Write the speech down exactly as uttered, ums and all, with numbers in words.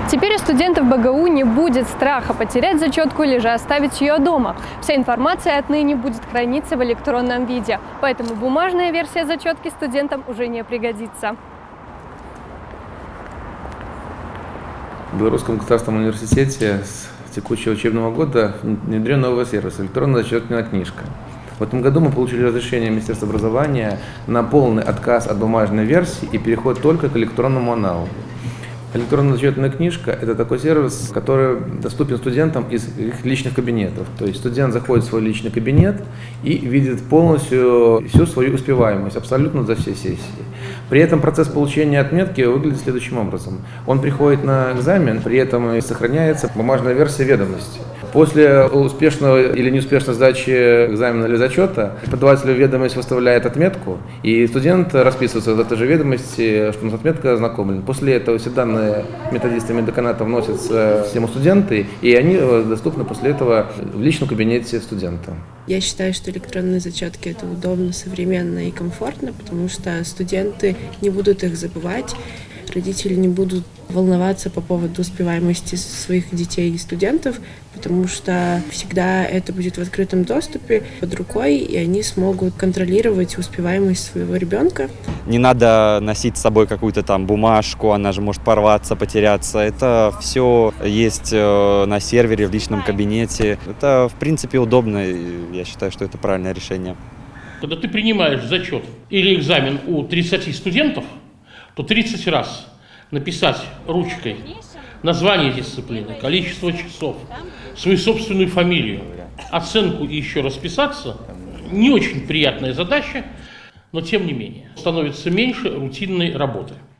Теперь у студентов БГУ не будет страха потерять зачетку или же оставить ее дома. Вся информация отныне будет храниться в электронном виде, поэтому бумажная версия зачетки студентам уже не пригодится. В Белорусском государственном университете с текущего учебного года внедрен новый сервис – электронная зачетная книжка. В этом году мы получили разрешение Министерства образования на полный отказ от бумажной версии и переход только к электронному аналогу. Электронная зачетная книжка – это такой сервис, который доступен студентам из их личных кабинетов. То есть студент заходит в свой личный кабинет и видит полностью всю свою успеваемость, абсолютно за все сессии. При этом процесс получения отметки выглядит следующим образом. Он приходит на экзамен, при этом сохраняется бумажная версия ведомости. После успешного или неуспешной сдачи экзамена или зачета преподаватель в ведомость выставляет отметку, и студент расписывается в этой же ведомости, что он с отметкой ознакомлен. После этого все данные методистами деканата вносятся в систему студенты, и они доступны после этого в личном кабинете студента. Я считаю, что электронные зачетки – это удобно, современно и комфортно, потому что студенты не будут их забывать, родители не будут волноваться по поводу успеваемости своих детей и студентов, потому что всегда это будет в открытом доступе под рукой, и они смогут контролировать успеваемость своего ребенка. Не надо носить с собой какую-то там бумажку, она же может порваться, потеряться. Это все есть на сервере, в личном кабинете. Это, в принципе, удобно, и я считаю, что это правильное решение. Когда ты принимаешь зачет или экзамен у тридцати студентов, то тридцать раз написать ручкой название дисциплины, количество часов, свою собственную фамилию, оценку и еще расписаться – не очень приятная задача, но тем не менее становится меньше рутинной работы.